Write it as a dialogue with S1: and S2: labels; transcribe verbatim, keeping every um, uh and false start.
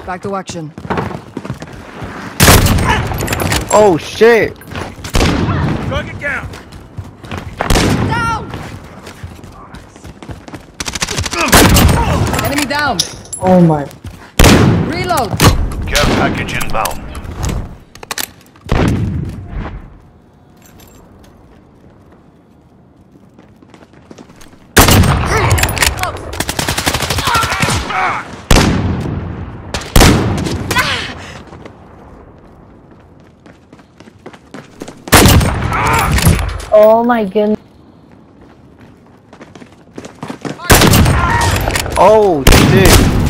S1: Back to action.
S2: Oh shit!
S3: Target down.
S1: Down! Enemy down!
S4: Oh my.
S1: Reload!
S3: Care package inbound.
S4: Oh my goodness.
S2: Oh shit!